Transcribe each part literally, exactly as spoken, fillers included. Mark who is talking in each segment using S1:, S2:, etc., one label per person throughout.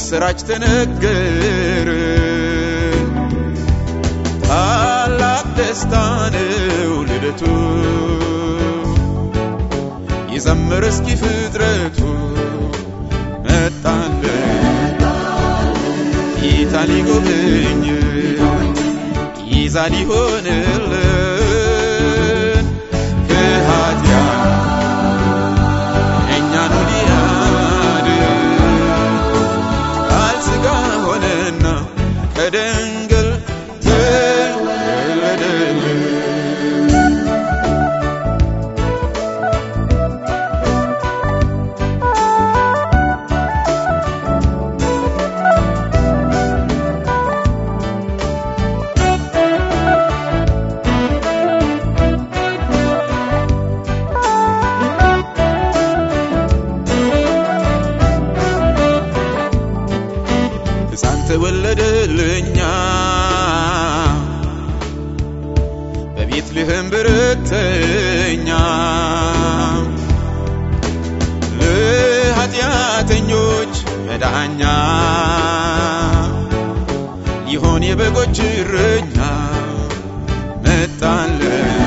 S1: ምስራች ተነገረ ታላቅ ደስታ ነው ልደቱ ይዘምር እስኪ ፍጥረቱ መጣለ ጌታ ሊጎበኝ ይዛ ሊሆንልን ከኃጢአት እኛን ሊያድን ቃል ሥጋ ሆነና ከድንግል ተወለደልን ተወለደልኛ በቤትልሔም ብርተኛ ለኃጢአተኞች መዳኛ ይሆን የበጎች እረኛ መጣለ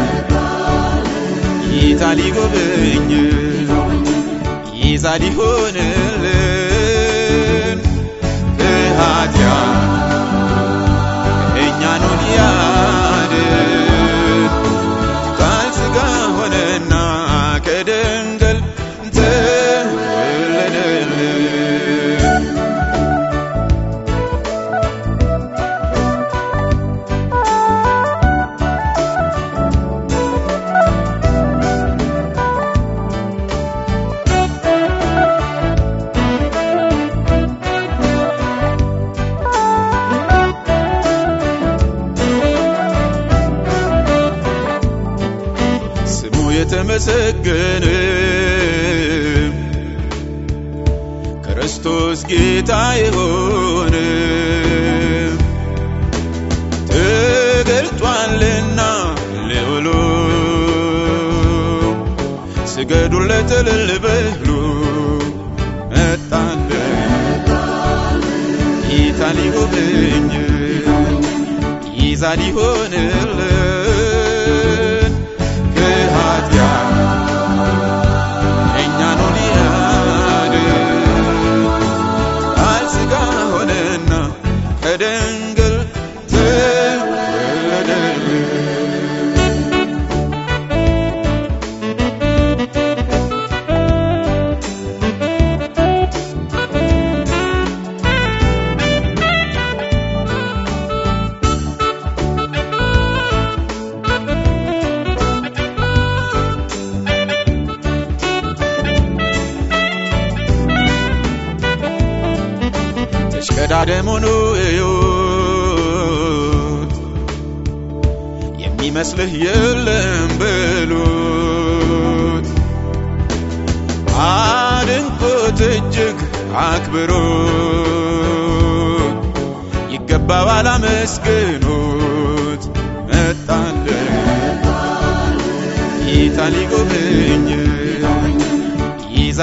S1: ጌታ ሊጎበኝ ይዛ ሊሆንልን ከኃጢአት እኛን ሊያድን ቃል ሥጋ ሆነና ከድንግል ተወለደልን የተመሰገነ ክርስቶስ ጌታ የሆነ ተገልጧልና ለውሎ ስገዱለት እልል በሉ መጣለ ጌታ ሊጎበኝ ይዛ ሊሆንልን ከኃጢአት እኛን ሊያድን ቃል ሥጋ ሆነና ከድንግል ተወለደልን ተሽቀዳደሙን እዩት የሚመስልህ የለም በሉት አድንቆት እጅግ አክብሩት ይገባዋል አመስግኑት መጣለ ጌታ ሊጎበኝ ይዛ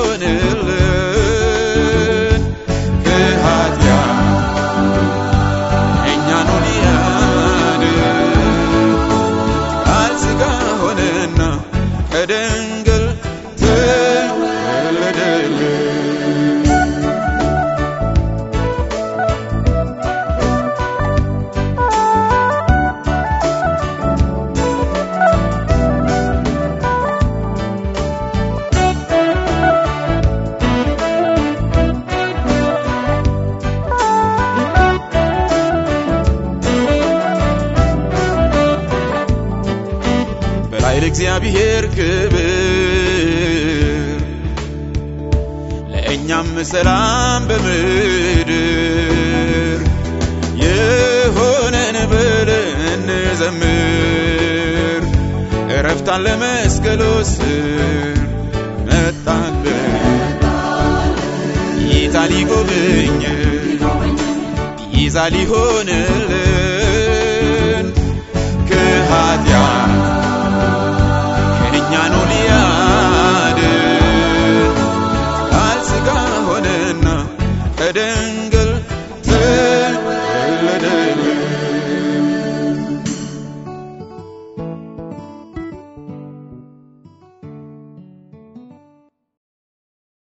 S1: ሊሆንልን ከኃጢአት እኛን ሊያድን ቃል ሥጋ ሆነና ከድንግል ተወለደልን ለእግዚአብሔር ክብር ለእኛም ሰላም በምድር የሆነን ብለን እንዘምር ዕረፍታን ለመስቀሉ ስር መጣለ ጌታ ሊጎበኝ ይዛ ሊሆንልን